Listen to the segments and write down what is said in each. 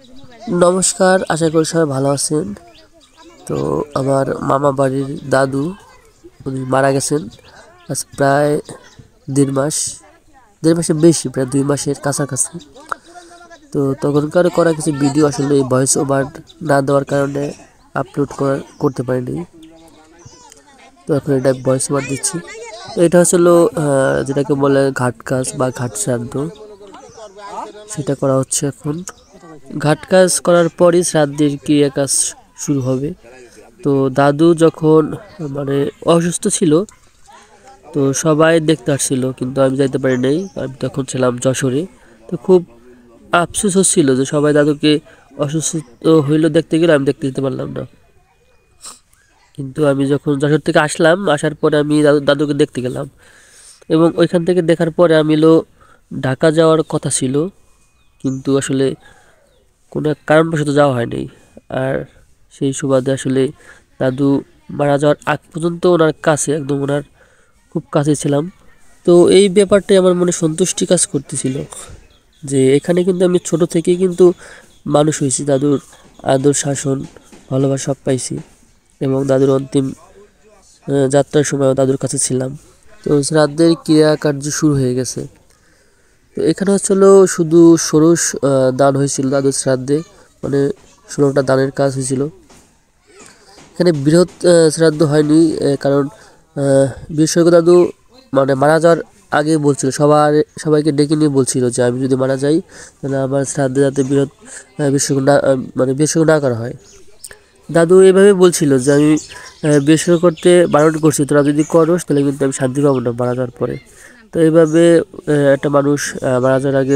নমস্কার, আশা করি সবাই ভালো আছেন। তো আমার মামা বাড়ির দাদু উনি মারা গেছেন আজ প্রায় 1.5 মাসের বেশি, প্রায় 2 মাসের কাছাকাছি। তো তখনকার করা কিছু ভিডিও আসলে ভয়েস ওভার না দেওয়ার কারণে আপলোড করতে পারিনি। তো এখন এটা ভয়েস ওভার দিচ্ছি। তো এটা হচ্ছিলো যেটাকে বলে ঘাট কাজ বা ঘাট শ্রাদ্ধ, সেটা করা হচ্ছে এখন। ঘাট কাজ করার পরই শ্রাদ্ধের ক্রিয়া কাজ শুরু হবে। তো দাদু যখন মানে অসুস্থ ছিল, তো সবাই দেখতে আসছিল, কিন্তু আমি যাইতে পারি নাই, আমি তখন ছিলাম যশোরে। তো খুব আফসোস হচ্ছিল যে সবাই দাদুকে অসুস্থ হইলো দেখতে গেলে, আমি দেখতে যেতে পারলাম না। কিন্তু আমি যখন যশোর থেকে আসলাম, আসার পরে আমি দাদুকে দেখতে গেলাম, এবং ওইখান থেকে দেখার পরে আমি ঢাকা যাওয়ার কথা ছিল, কিন্তু আসলে কোনো এক কারণবশত যাওয়া হয়নি। আর সেই সুবাদে আসলে দাদু মারা যাওয়ার আগ পর্যন্ত ওনার কাছে, একদম ওনার খুব কাছে ছিলাম। তো এই ব্যাপারটাই আমার মনে সন্তুষ্টি কাজ করতেছিল যে এখানে কিন্তু আমি ছোট থেকেই কিন্তু মানুষ হয়েছি, দাদুর আদর শাসন ভালোবাসা সব পাইছি, এবং দাদুর অন্তিম যাত্রার সময়ও দাদুর কাছে ছিলাম। তো শ্রাদ্ধের ক্রিয়াকার্য শুরু হয়ে গেছে। তো এখানে হচ্ছিল শুধু ষোড়শ দান হয়েছিল দাদুর শ্রাদ্ধে, মানে 16টা দানের কাজ হয়েছিল। এখানে বৃহৎ শ্রাদ্ধ হয়নি, কারণ বিশেষজ্ঞ দাদু মানে মারা যাওয়ার আগে বলছিল, সবাইকে ডেকে নিয়ে বলছিল যে আমি যদি মারা যাই তাহলে আমার শ্রাদ্ধে যাতে বৃহৎ বিশেষজ্ঞ না মানে বিশেষজ্ঞ না করা হয়। দাদু এভাবে বলছিল যে আমি বিশেষজ্ঞ করতে বারণ করছি, তোরা যদি করস তাহলে কিন্তু আমি শান্তি পাবো না মারা যাওয়ার পরে। তো এইভাবে একটা মানুষ মারা যাওয়ার আগে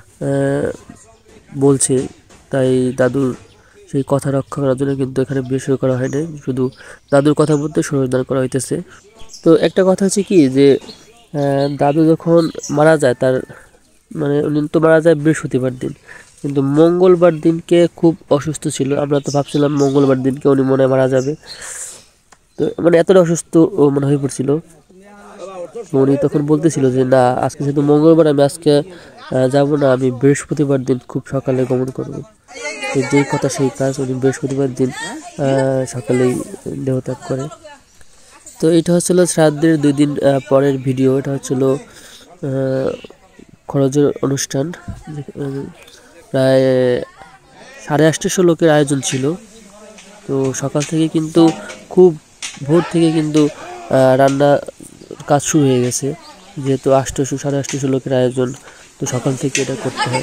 বলছে, তাই দাদুর সেই কথা রক্ষা করার জন্য কিন্তু এখানে বিশেষ করা হয়নি, শুধু দাদুর কথা বলতে সরোজদান করা হইতেছে। তো একটা কথা হচ্ছে কি যে দাদু যখন মারা যায়, তার মানে উনি তো মারা যায় বৃহস্পতিবার দিন, কিন্তু মঙ্গলবার দিনকে খুব অসুস্থ ছিল। আমরা তো ভাবছিলাম মঙ্গলবার দিনকে উনি মনে হয় মারা যাবে, তো মানে এতটা অসুস্থ ও মনে হয়ে পড়ছিল। উনি তখন বলতেছিল যে না, আজকে যেহেতু মঙ্গলবার, আমি আজকে যাব না, আমি বৃহস্পতিবার দিন খুব সকালে গমন করব। তো যেই কথা সেই কাজ, উনি বৃহস্পতিবার দিন সকালেই দেহত্যাগ করে। তো এটা হচ্ছিল শ্রাদ্ধের 2 দিন পরের ভিডিও। এটা হচ্ছিল খরচের অনুষ্ঠান, প্রায় 850 লোকের আয়োজন ছিল। তো সকাল থেকে কিন্তু খুব ভোর থেকে কিন্তু রান্না কাজ শুরু হয়ে গেছে, যেহেতু 800-850 লোকের আয়োজন, তো সকাল থেকে এটা করতে হয়।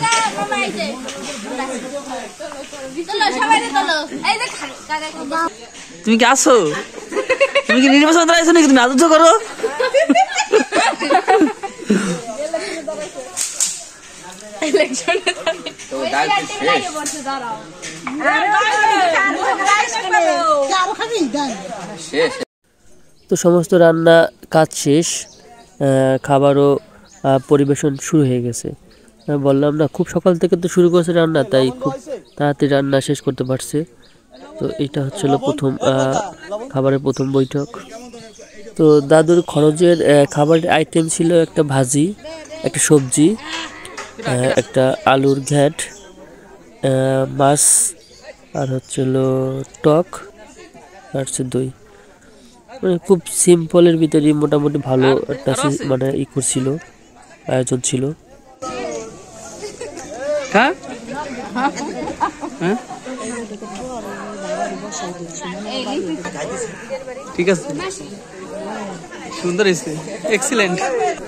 তুমি কি আসো? তুমি কি নির্বাচন আসো নাকি? তুমি আদর্শ করো। তো সমস্ত রান্না কাজ শেষ, খাবারও পরিবেশন শুরু হয়ে গেছে। বললাম না, খুব সকাল থেকে তো শুরু করেছে রান্না, তাই খুব তাড়াতাড়ি রান্না শেষ করতে পারছে। তো এটা হচ্ছিল প্রথম খাবারের প্রথম বৈঠক। তো দাদুর খরচের খাবারের আইটেম ছিল একটা ভাজি, একটা সবজি, একটা আলুর ঘ্যাট, মাছ, আর হচ্ছিল টক, আর হচ্ছে দই। মানে খুব সিম্পলের ভিতরে মোটামুটি ভালো একটা মানে করছিল, আয়োজন ছিল। ঠিক আছে, সুন্দর হয়েছে, এক্সিলেন্ট।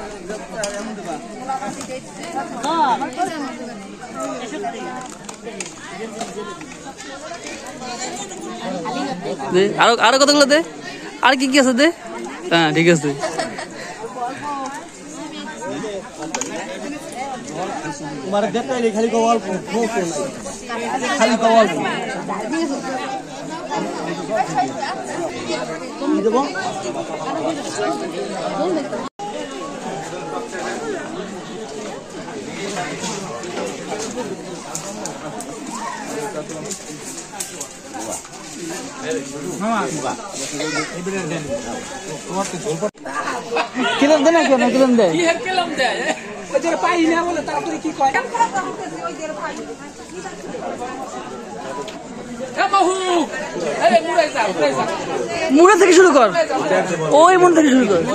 আরো কতগুলো দে, আর কি কি আছে দে। হ্যাঁ ঠিক আছে। কিরম দে না কেন কিরম দে কিরম দে ওই যে পাই না বলে তারপরে কি কয় মুড়ে থেকে শুরু কর, ওই মন থেকে শুরু কর।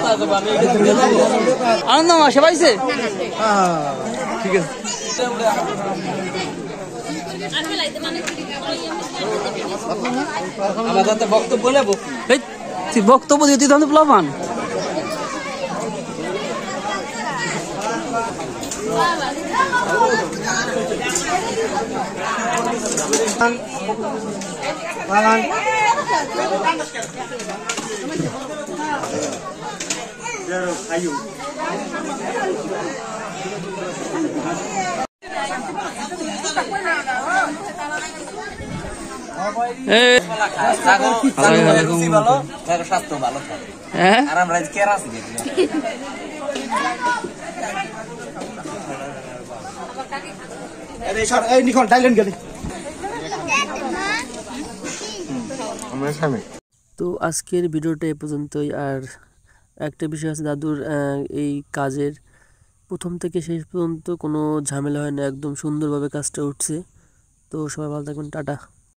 আনন্দ মা সে পাইছে, ঠিক আছে। আমাদের বক্তব্য নেব, তুই বক্তব্য দিয়ে তুই তখন প্লাবান। স্বাস্থ্য ভালো থাকে। হ্যাঁ আর আমরা কেরা আছি তো আজকের ভিডিওটা এ পর্যন্তই। আর একটা বিষয় আছে, দাদুর এই কাজের প্রথম থেকে শেষ পর্যন্ত কোনো ঝামেলা হয় না, একদম সুন্দরভাবে কাজটা উঠছে। তো সবাই ভালো থাকবেন, টাটা।